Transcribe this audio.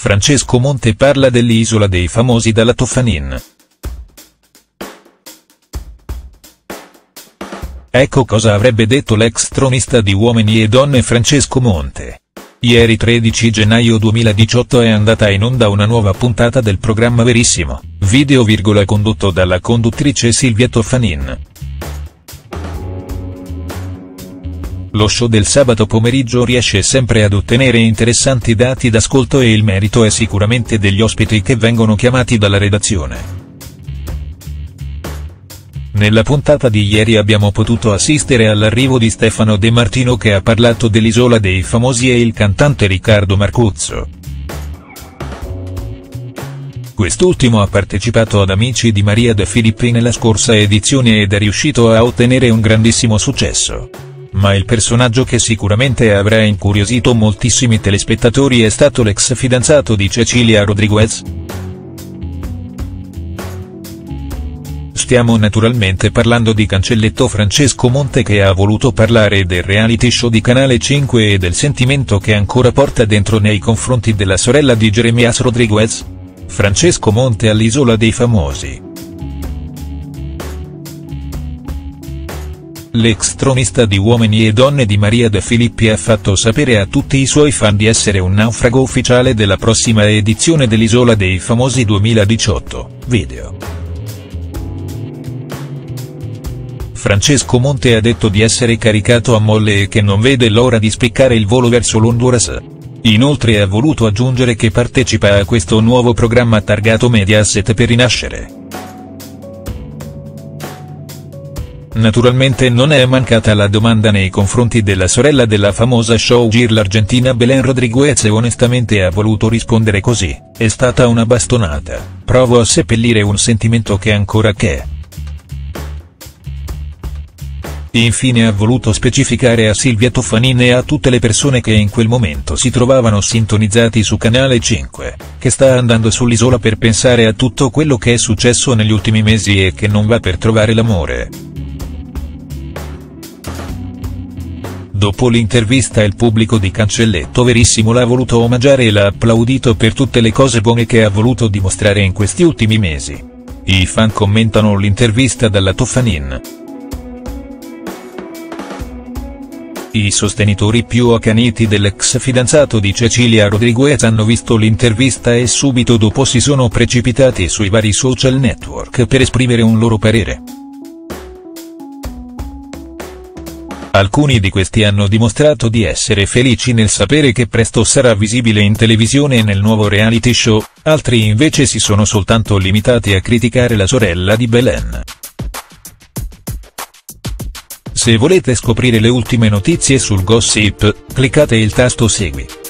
Francesco Monte parla dell'Isola dei Famosi dalla Toffanin. Ecco cosa avrebbe detto l'ex tronista di Uomini e Donne Francesco Monte. Ieri 13 gennaio 2018 è andata in onda una nuova puntata del programma Verissimo, video condotto dalla conduttrice Silvia Toffanin. Lo show del sabato pomeriggio riesce sempre ad ottenere interessanti dati d'ascolto e il merito è sicuramente degli ospiti che vengono chiamati dalla redazione. Nella puntata di ieri abbiamo potuto assistere all'arrivo di Stefano De Martino che ha parlato dell'Isola dei Famosi e il cantante Riccardo Marcuzzo. Quest'ultimo ha partecipato ad Amici di Maria De Filippi nella scorsa edizione ed è riuscito a ottenere un grandissimo successo. Ma il personaggio che sicuramente avrà incuriosito moltissimi telespettatori è stato l'ex fidanzato di Cecilia Rodriguez. Stiamo naturalmente parlando di Cancelletto Francesco Monte che ha voluto parlare del reality show di Canale 5 e del sentimento che ancora porta dentro nei confronti della sorella di Jeremias Rodriguez. Francesco Monte all'Isola dei Famosi. L'ex tronista di Uomini e Donne di Maria De Filippi ha fatto sapere a tutti i suoi fan di essere un naufrago ufficiale della prossima edizione dell'Isola dei Famosi 2018, video. Francesco Monte ha detto di essere caricato a molle e che non vede l'ora di spiccare il volo verso l'Honduras. Inoltre ha voluto aggiungere che partecipa a questo nuovo programma targato Mediaset per rinascere. Naturalmente non è mancata la domanda nei confronti della sorella della famosa showgirl l'argentina Belén Rodríguez e onestamente ha voluto rispondere così: è stata una bastonata, provo a seppellire un sentimento che ancora c'è. Infine ha voluto specificare a Silvia Toffanin e a tutte le persone che in quel momento si trovavano sintonizzati su Canale 5, che sta andando sull'isola per pensare a tutto quello che è successo negli ultimi mesi e che non va per trovare l'amore. Dopo l'intervista il pubblico di Cancelletto Verissimo l'ha voluto omaggiare e l'ha applaudito per tutte le cose buone che ha voluto dimostrare in questi ultimi mesi. I fan commentano l'intervista dalla Toffanin. I sostenitori più accaniti dell'ex fidanzato di Cecilia Rodriguez hanno visto l'intervista e subito dopo si sono precipitati sui vari social network per esprimere un loro parere. Alcuni di questi hanno dimostrato di essere felici nel sapere che presto sarà visibile in televisione nel nuovo reality show, altri invece si sono soltanto limitati a criticare la sorella di Belén. Se volete scoprire le ultime notizie sul gossip, cliccate il tasto Segui.